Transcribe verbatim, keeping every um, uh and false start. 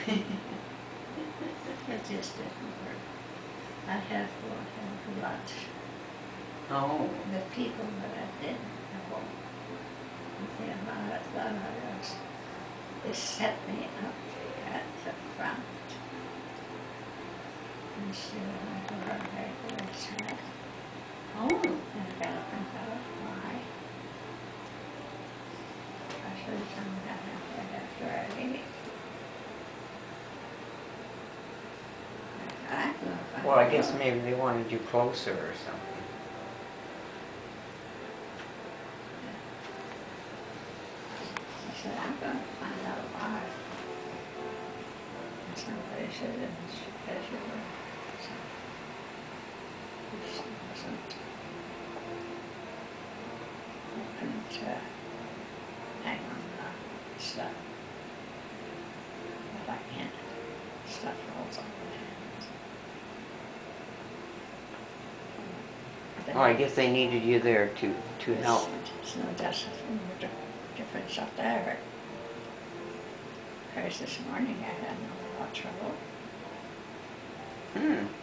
It just didn't work. I had to go have lunch. Oh. The people that I didn't know, the amount of fun I was, they set me up at the front. And she went to her regular set. Oh. And I got up and thought, why? I should have done that after I ate. I don't know if I Well, I guess maybe they wanted you closer or something. She said, I'm going to find out why. And somebody said, it's because you were, so, she wasn't, you couldn't uh, hang on the stuff. But I can't. Stuff rolls off my hands. Oh, I guess they needed you there to, to help. There's no difference, difference up there. Because this morning I had no trouble. Hmm.